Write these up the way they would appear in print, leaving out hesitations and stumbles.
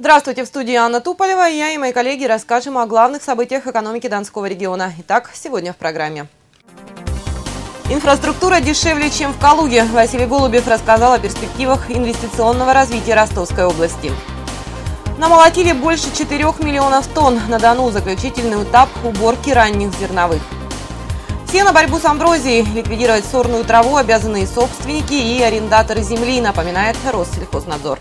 Здравствуйте, в студии Анна Туполева. Я и мои коллеги расскажем о главных событиях экономики Донского региона. Итак, сегодня в программе. Инфраструктура дешевле, чем в Калуге. Василий Голубев рассказал о перспективах инвестиционного развития Ростовской области. Намолотили больше 4 миллионов тонн. На Дону заключительный этап уборки ранних зерновых. Все на борьбу с амброзией. Ликвидировать сорную траву обязаны и собственники, и арендаторы земли, напоминает Россельхознадзор.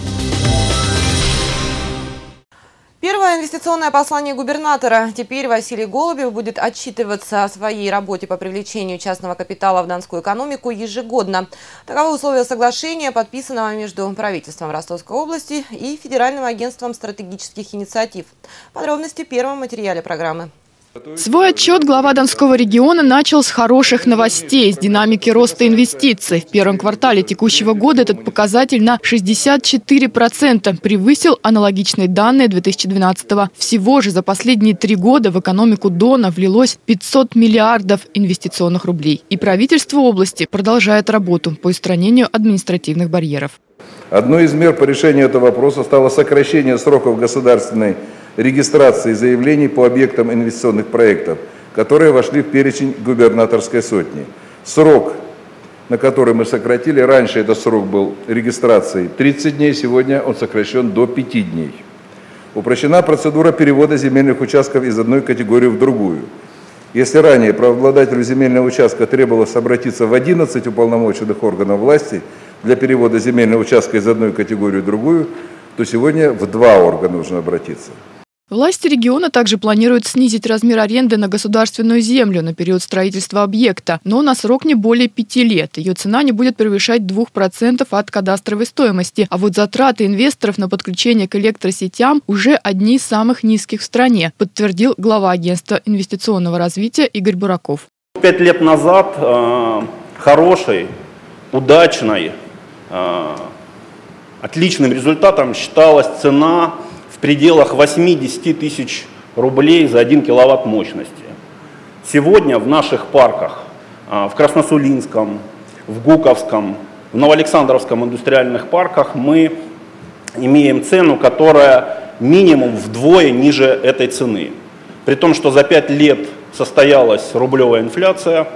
Первое инвестиционное послание губернатора. Теперь Василий Голубев будет отчитываться о своей работе по привлечению частного капитала в донскую экономику ежегодно. Таковы условия соглашения, подписанного между правительством Ростовской области и Федеральным агентством стратегических инициатив. Подробности в первом материале программы. Свой отчет глава Донского региона начал с хороших новостей, с динамики роста инвестиций. В первом квартале текущего года этот показатель на 64% превысил аналогичные данные 2012-го. Всего же за последние 3 года в экономику Дона влилось 500 миллиардов инвестиционных рублей. И правительство области продолжает работу по устранению административных барьеров. Одной из мер по решению этого вопроса стало сокращение сроков государственной регистрации заявлений по объектам инвестиционных проектов, которые вошли в перечень губернаторской сотни. Срок, на который мы сократили, раньше этот срок был регистрации 30 дней, сегодня он сокращен до 5 дней. Упрощена процедура перевода земельных участков из одной категории в другую. Если ранее правообладателю земельного участка требовалось обратиться в 11 уполномоченных органов власти для перевода земельного участка из одной категории в другую, то сегодня в 2 органа нужно обратиться. Власти региона также планируют снизить размер аренды на государственную землю на период строительства объекта, но на срок не более 5 лет. Ее цена не будет превышать 2% от кадастровой стоимости. А вот затраты инвесторов на подключение к электросетям уже одни из самых низких в стране, подтвердил глава агентства инвестиционного развития Игорь Бураков. 5 лет назад хорошей, удачной, отличным результатом считалась цена в пределах 8-10 тысяч рублей за 1 киловатт мощности. Сегодня в наших парках, в Красносулинском, в Гуковском, в Новоалександровском индустриальных парках мы имеем цену, которая минимум вдвое ниже этой цены. При том, что за 5 лет состоялась рублевая инфляция,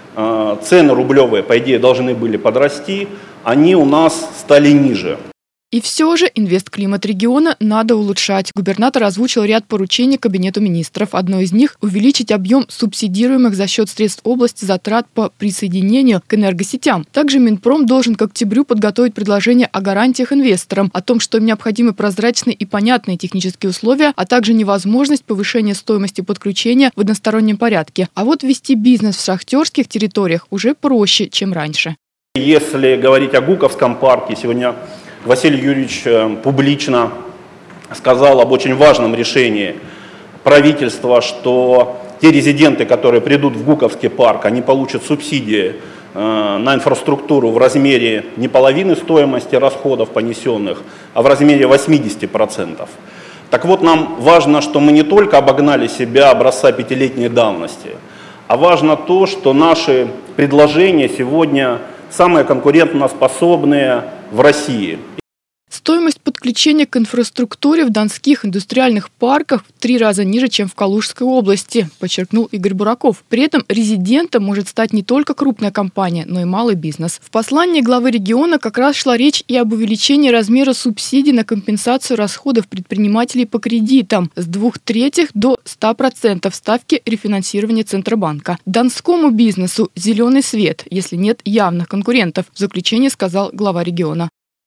цены рублевые, по идее, должны были подрасти, они у нас стали ниже. И все же инвестклимат региона надо улучшать. Губернатор озвучил ряд поручений Кабинету министров. Одно из них – увеличить объем субсидируемых за счет средств области затрат по присоединению к энергосетям. Также Минпром должен к октябрю подготовить предложение о гарантиях инвесторам, о том, что им необходимы прозрачные и понятные технические условия, а также невозможность повышения стоимости подключения в одностороннем порядке. А вот вести бизнес в шахтерских территориях уже проще, чем раньше. Если говорить о Гуковском парке, сегодня Василий Юрьевич публично сказал об очень важном решении правительства, что те резиденты, которые придут в Гуковский парк, они получат субсидии на инфраструктуру в размере не половины стоимости расходов понесенных, а в размере 80%. Так вот, нам важно, что мы не только обогнали себя образца 5-летней давности, а важно то, что наши предложения сегодня самые конкурентоспособные в России. Стоимость подключения к инфраструктуре в донских индустриальных парках в 3 раза ниже, чем в Калужской области, подчеркнул Игорь Бураков. При этом резидентом может стать не только крупная компания, но и малый бизнес. В послании главы региона как раз шла речь и об увеличении размера субсидий на компенсацию расходов предпринимателей по кредитам с 2/3 до 100% ставки рефинансирования Центробанка. Донскому бизнесу зеленый свет, если нет явных конкурентов, в заключение сказал глава региона.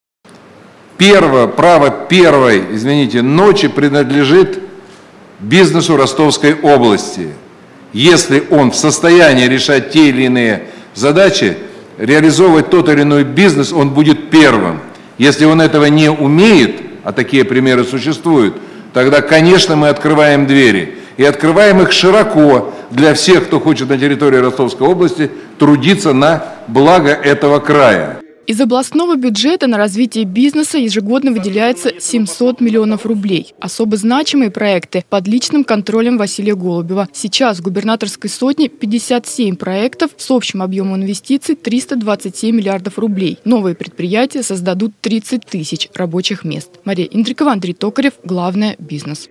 Право первой, ночи принадлежит бизнесу Ростовской области. Если он в состоянии решать те или иные задачи, реализовывать тот или иной бизнес, он будет первым. Если он этого не умеет, а такие примеры существуют, тогда, конечно, мы открываем двери. И открываем их широко для всех, кто хочет на территории Ростовской области трудиться на благо этого края. Из областного бюджета на развитие бизнеса ежегодно выделяется 700 миллионов рублей. Особо значимые проекты под личным контролем Василия Голубева. Сейчас в губернаторской сотне 57 проектов с общим объемом инвестиций 327 миллиардов рублей. Новые предприятия создадут 30 тысяч рабочих мест. Мария Индрикова, Андрей Токарев. Главное – бизнес.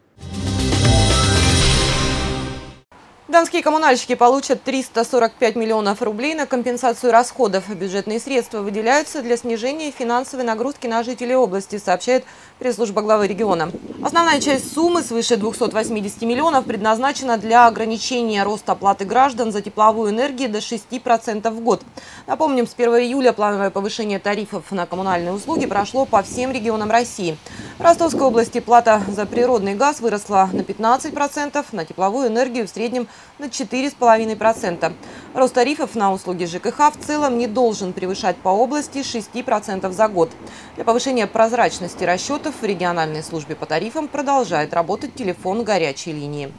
Донские коммунальщики получат 345 миллионов рублей на компенсацию расходов. Бюджетные средства выделяются для снижения финансовой нагрузки на жителей области, сообщает пресс-служба главы региона. Основная часть суммы, свыше 280 миллионов, предназначена для ограничения роста оплаты граждан за тепловую энергию до 6% в год. Напомним, с 1 июля плановое повышение тарифов на коммунальные услуги прошло по всем регионам России. В Ростовской области плата за природный газ выросла на 15%, на тепловую энергию в среднем на 4,5%. Рост тарифов на услуги ЖКХ в целом не должен превышать по области 6% за год. Для повышения прозрачности расчетов в региональной службе по тарифам продолжает работать телефон горячей линии.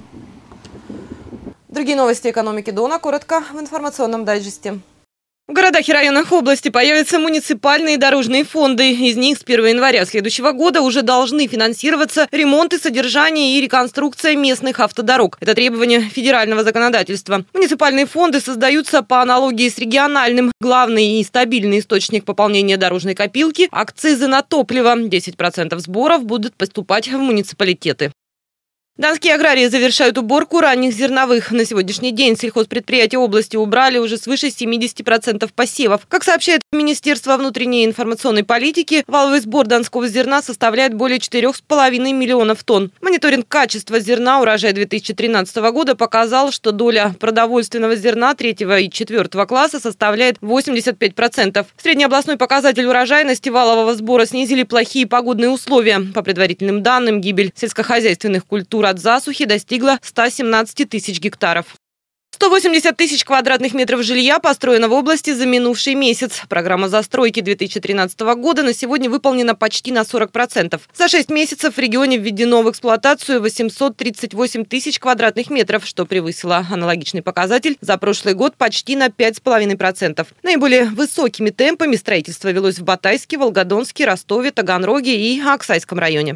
Другие новости экономики Дона коротко в информационном дайджесте. В городах и районах области появятся муниципальные дорожные фонды. Из них с 1 января следующего года уже должны финансироваться ремонт и содержание и реконструкция местных автодорог. Это требование федерального законодательства. Муниципальные фонды создаются по аналогии с региональным. Главный и стабильный источник пополнения дорожной копилки – акцизы на топливо. 10% сборов будут поступать в муниципалитеты. Донские аграрии завершают уборку ранних зерновых. На сегодняшний день сельхозпредприятия области убрали уже свыше 70% посевов. Как сообщает Министерство внутренней информационной политики, валовый сбор донского зерна составляет более 4,5 миллионов тонн. Мониторинг качества зерна урожая 2013 года показал, что доля продовольственного зерна 3 и 4 класса составляет 85%. Среднеобластной показатель урожайности валового сбора снизили плохие погодные условия. По предварительным данным, гибель сельскохозяйственных культур от засухи достигла 117 тысяч гектаров. 180 тысяч квадратных метров жилья построено в области за минувший месяц. Программа застройки 2013 года на сегодня выполнена почти на 40%. За 6 месяцев в регионе введено в эксплуатацию 838 тысяч квадратных метров, что превысило аналогичный показатель за прошлый год почти на 5,5%. Наиболее высокими темпами строительство велось в Батайске, Волгодонске, Ростове, Таганроге и Аксайском районе.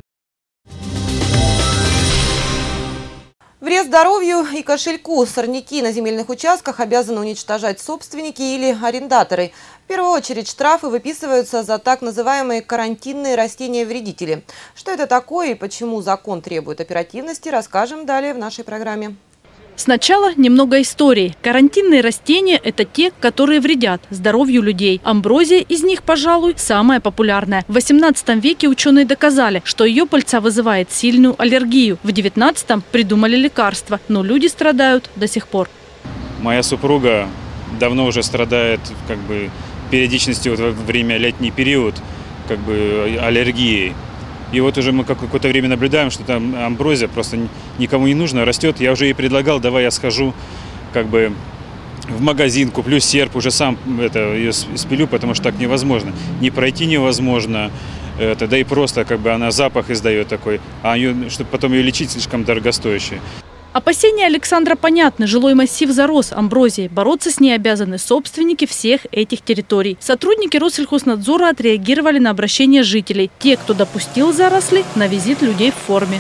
Вред здоровью и кошельку. Сорняки на земельных участках обязаны уничтожать собственники или арендаторы. В первую очередь штрафы выписываются за так называемые карантинные растения-вредители. Что это такое и почему закон требует оперативности, расскажем далее в нашей программе. Сначала немного истории. Карантинные растения – это те, которые вредят здоровью людей. Амброзия из них, пожалуй, самая популярная. В 18 веке ученые доказали, что ее пыльца вызывает сильную аллергию. В 19-м придумали лекарства, но люди страдают до сих пор. Моя супруга давно уже страдает периодичностью во время летний период аллергией. И вот уже мы какое-то время наблюдаем, что там амброзия просто никому не нужна, растет. Я уже ей предлагал, давай я схожу в магазин, куплю серп, уже сам ее спилю, потому что так невозможно. Не пройти невозможно, да и просто она запах издает такой, а чтобы потом ее лечить, слишком дорогостоящее. Опасения Александра понятны. Жилой массив зарос амброзией. Бороться с ней обязаны собственники всех этих территорий. Сотрудники Россельхознадзора отреагировали на обращение жителей. Те, кто допустил заросли, на визит людей в форме.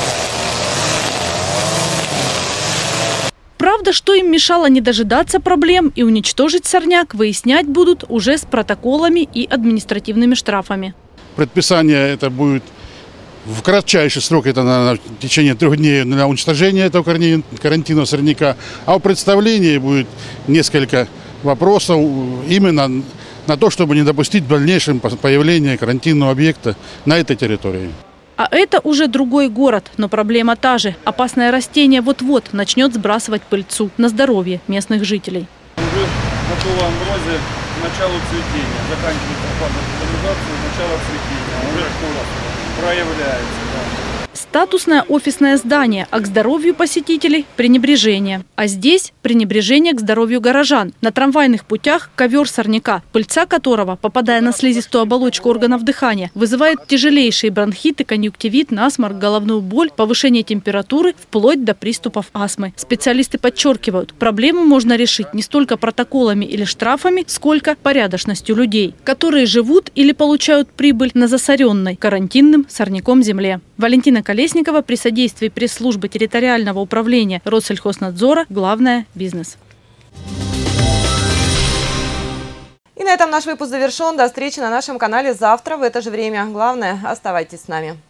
Правда, что им мешало не дожидаться проблем и уничтожить сорняк, выяснять будут уже с протоколами и административными штрафами. Предписание это будет в кратчайший срок, это на течение 3 дней для уничтожения этого карантинного сорняка. А у представления будет несколько вопросов именно на то, чтобы не допустить в дальнейшем появления карантинного объекта на этой территории. А это уже другой город, но проблема та же. Опасное растение вот-вот начнет сбрасывать пыльцу на здоровье местных жителей. Уже готова амброзия к началу цветения. Заканчивается фаза ферментации, начало цветения. Уже проявляется. Да. Статусное офисное здание, а к здоровью посетителей – пренебрежение. А здесь – пренебрежение к здоровью горожан. На трамвайных путях ковер сорняка, пыльца которого, попадая на слизистую оболочку органов дыхания, вызывает тяжелейшие бронхиты, конъюнктивит, насморк, головную боль, повышение температуры, вплоть до приступов астмы. Специалисты подчеркивают, проблему можно решить не столько протоколами или штрафами, сколько порядочностью людей, которые живут или получают прибыль на засоренной карантинным сорняком земле. Валентина Колесникова при содействии пресс-службы территориального управления Россельхознадзора «Главное. Бизнес». И на этом наш выпуск завершен. До встречи на нашем канале завтра в это же время. Главное, оставайтесь с нами.